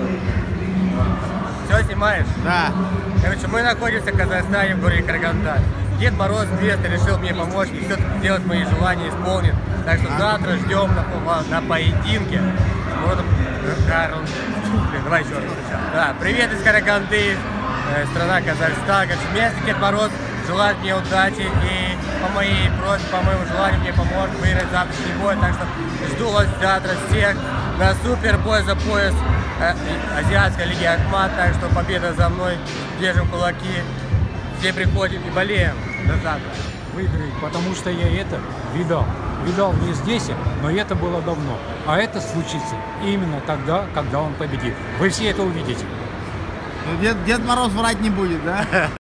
Все снимаешь? Да. Короче, мы находимся в Казахстане, в городе Караганда. Дед Мороз 200 решил мне помочь и все-таки сделать мои желания, исполнит. Так что завтра ждем на поединке. Давай еще раз. Да, привет из Караганды, страна Казахстан. Короче, местный Дед Мороз желает мне удачи и по моей просьбе, по моему желанию мне поможет выиграть завтрашний бой. Так что жду вас завтра всех на супер бой за пояс Азиатской лиги Ахмат. Так что победа за мной, держим кулаки, все приходим и болеем. До завтра. Выиграет, потому что я это видал. Видал не здесь, но это было давно. А это случится именно тогда, когда он победит. Вы все это увидите. Дед Мороз врать не будет, да?